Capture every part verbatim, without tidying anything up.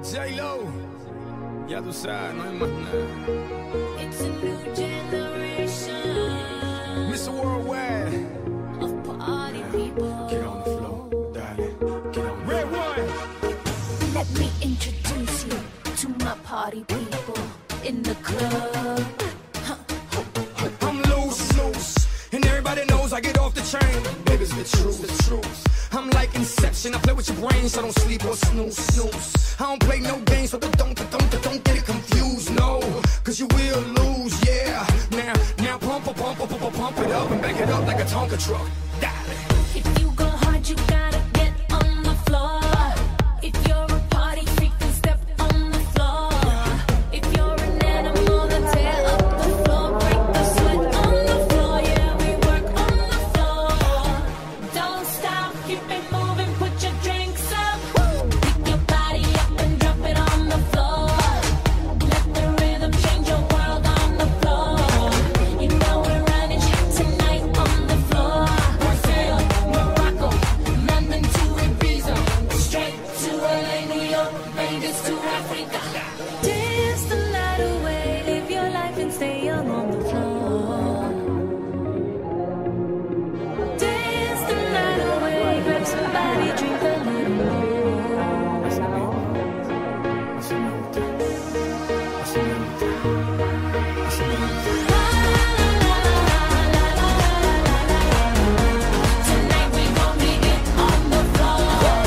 J-Lo, ya tú sabes, no hay más nada. It's a new generation, mister Worldwide, of party people. Get on the floor, darling, get on the Red one. Let me introduce you to my party people in the club. I'm loose, loose, and everybody knows I get off the train. Baby, it's the truth, the truth. I'm like Inception, I play with your brain, so don't sleep or snooze, snooze. I don't play no games, so don't, don't, don't, don't get it confused, no. Cause you will lose, yeah. Now, now pump, pump, pump, pump, pump, pump it up and back it up like a Tonka truck. Darling. If you go hard, you gotta get on the floor. If you're a party freak, then step on the floor. If you're an animal, then tear up the floor. Break the sweat on the floor, yeah, we work on the floor. Don't stop, keep it moving, put your drinks up. Pick your body up and drop it on the floor. Let the rhythm change your world on the floor. You know we're running shit tonight on the floor. Marseille, Morocco, London to Ibiza, straight to L A, New York, Vegas to Africa. Dance the night away, live your life and stay young on the floor. Dance the night away, grab somebody, drink a little more. Tonight we gon' get it on the floor.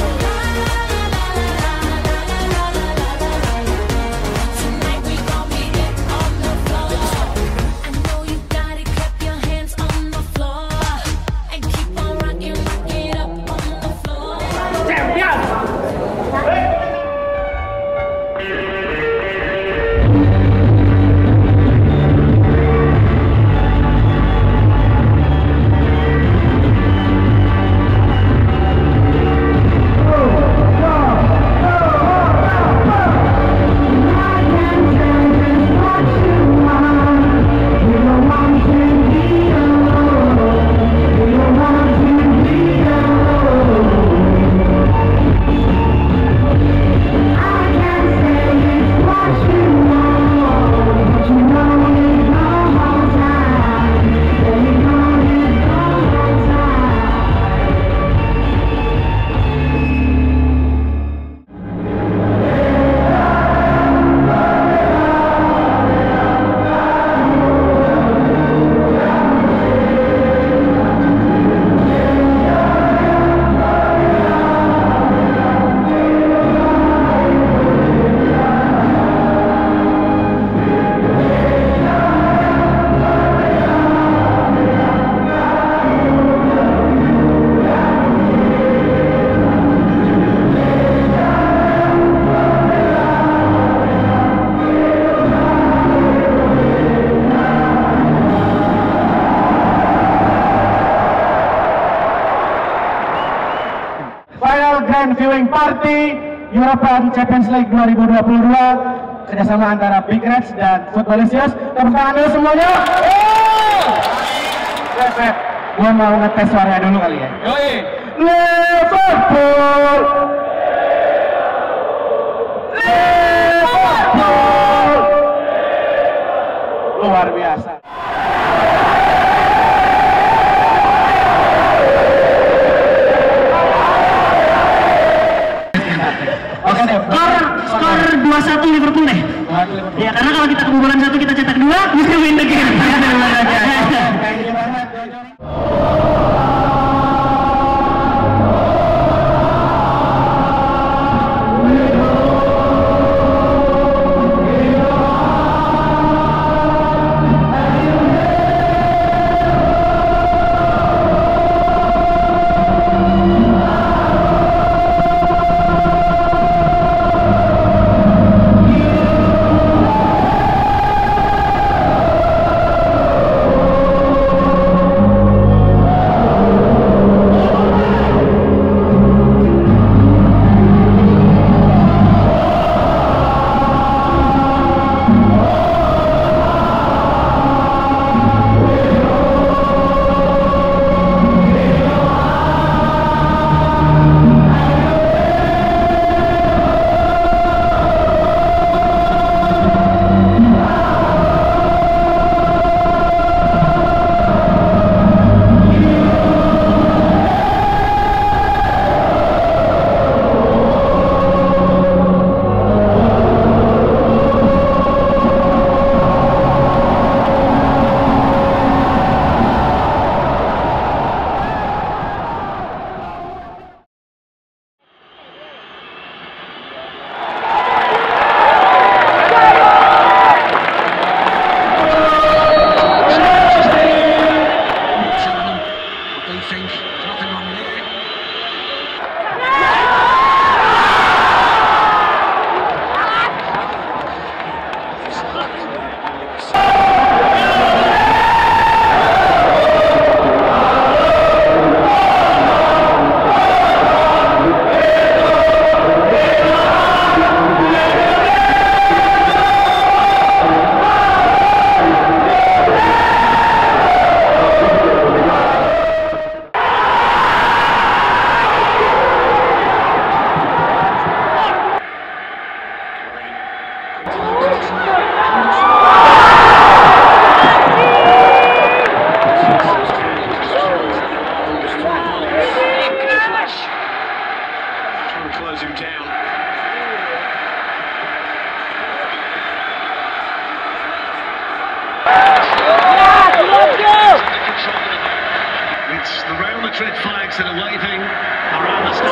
Tonight we gon' get it on the floor. I know you got it, clap your hands on the floor and keep on rocking, rock it up on the floor. Final Grand Viewing Party European Champions League dua ribu dua puluh dua kerjasama antara BIGREDS dan Footballicious. Tepuk tangan dulu semuanya. Oke, gue mau ngetes suaranya dulu kali ya. Yoi. Liverpool, Liverpool, luar biasa. Oke deh, skor skor dua satu Liverpool deh. Ya karena kalau kita kebobolan satu kita cetak dua, kita win the game.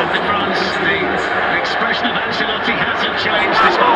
of France. The expression of Ancelotti hasn't changed despite